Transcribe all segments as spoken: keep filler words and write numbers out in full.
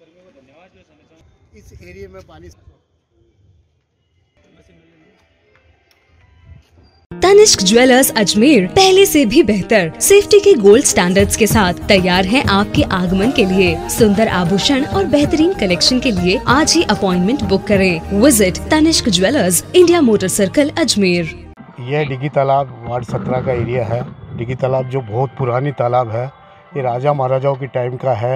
कर्मियों को धन्यवाद जो संदेश इस एरिया में पानी। तनिष्क ज्वेलर्स अजमेर पहले से भी बेहतर सेफ्टी के गोल्ड स्टैंडर्ड्स के साथ तैयार हैं आपके आगमन के लिए। सुंदर आभूषण और बेहतरीन कलेक्शन के लिए आज ही अपॉइंटमेंट बुक करें। Visit Tanishq jewellers, India motor circle, Ajmer. यह डिगी तालाब वार्ड सत्रह का एरिया है। डिगी तालाब जो बहुत पुरानी तालाब है, ये राजा महाराजाओं के टाइम का है।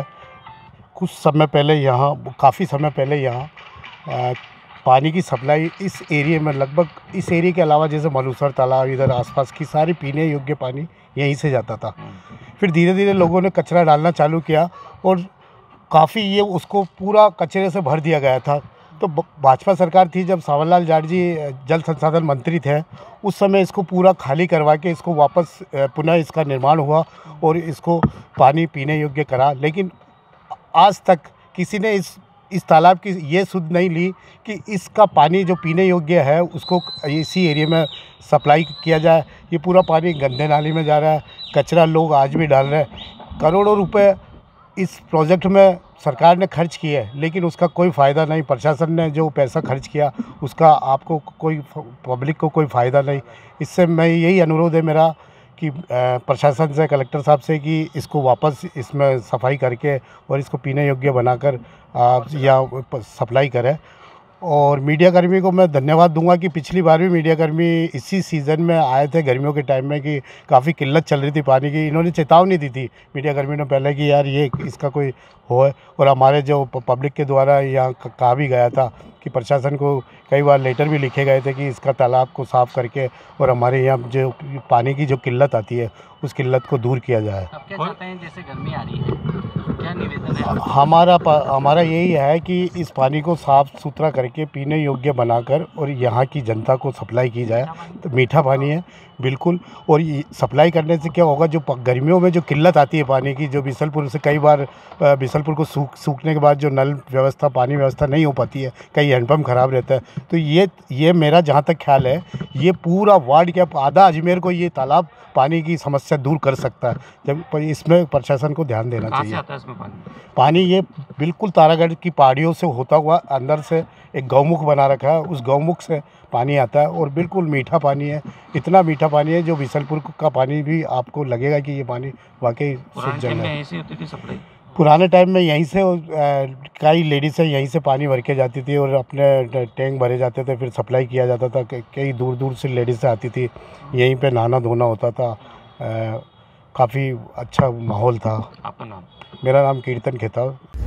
कुछ समय पहले यहाँ काफ़ी समय पहले यहाँ पानी की सप्लाई इस एरिया में लगभग इस एरिया के अलावा जैसे मलूसर तालाब, इधर आसपास की सारी पीने योग्य पानी यहीं से जाता था। फिर धीरे धीरे लोगों ने कचरा डालना चालू किया और काफ़ी ये उसको पूरा कचरे से भर दिया गया था। तो भाजपा सरकार थी जब सावरलाल जाट जी जल संसाधन मंत्री थे, उस समय इसको पूरा खाली करवा के इसको वापस पुनः इसका निर्माण हुआ और इसको पानी पीने योग्य करा। लेकिन आज तक किसी ने इस इस तालाब की ये सुध नहीं ली कि इसका पानी जो पीने योग्य है उसको इसी एरिया में सप्लाई किया जाए। ये पूरा पानी गंदे नाली में जा रहा है, कचरा लोग आज भी डाल रहे हैं। करोड़ों रुपए इस प्रोजेक्ट में सरकार ने खर्च किए, लेकिन उसका कोई फ़ायदा नहीं। प्रशासन ने जो पैसा खर्च किया उसका आपको कोई, पब्लिक को कोई फ़ायदा नहीं। इससे मैं यही अनुरोध है मेरा कि प्रशासन से, कलेक्टर साहब से कि इसको वापस इसमें सफाई करके और इसको पीने योग्य बनाकर या सप्लाई करें। और मीडिया कर्मी को मैं धन्यवाद दूंगा कि पिछली बार भी मीडिया कर्मी इसी सीज़न में आए थे, गर्मियों के टाइम में, कि काफ़ी किल्लत चल रही थी पानी की। इन्होंने चेतावनी दी थी मीडिया कर्मी ने पहले कि यार ये इसका कोई हो है। और हमारे जो पब्लिक के द्वारा यहाँ कहा भी गया था कि प्रशासन को कई बार लेटर भी लिखे गए थे कि इसका तालाब को साफ़ करके और हमारे यहाँ जो पानी की जो किल्लत आती है उस किल्लत को दूर किया जाए। आप क्या चाहते हैं, जैसे गर्मी आ रही है, क्या निवेदन है? हमारा हमारा यही है कि इस पानी को साफ़ सुथरा करके पीने योग्य बनाकर और यहाँ की जनता को सप्लाई की जाए। तो मीठा पानी है बिल्कुल, और ये सप्लाई करने से क्या होगा, जो गर्मियों में जो किल्लत आती है पानी की, जो बिसलपुर से कई बार बिसलपुर को सूख सूखने के बाद जो नल व्यवस्था, पानी व्यवस्था नहीं हो पाती है, कई हैंडपम्प ख़राब रहता है। तो ये ये मेरा जहाँ तक ख्याल है, ये पूरा वार्ड के आधा अजमेर को ये तालाब पानी की समस्या दूर कर सकता है। जब इसमें प्रशासन को ध्यान देना चाहिए। आता है इसमें पानी? पानी ये बिल्कुल तारागढ़ की पहाड़ियों से होता हुआ अंदर से एक गौमुख बना रखा है, उस गौमुख से पानी आता है और बिल्कुल मीठा पानी है। इतना मीठा पानी है जो बिसलपुर का पानी भी आपको लगेगा कि ये पानी वाकई शुद्ध जल है। ऐसी होती थी सप्लाई पुराने टाइम में यहीं से कई लेडीज़ यहीं से पानी भर के जाती थी और अपने टैंक भरे जाते थे, फिर सप्लाई किया जाता था। कई दूर दूर से लेडीज़ आती थी, यहीं पे नहाना धोना होता था। काफ़ी अच्छा माहौल था। आपका नाम? मेरा नाम कीर्तन खेताव।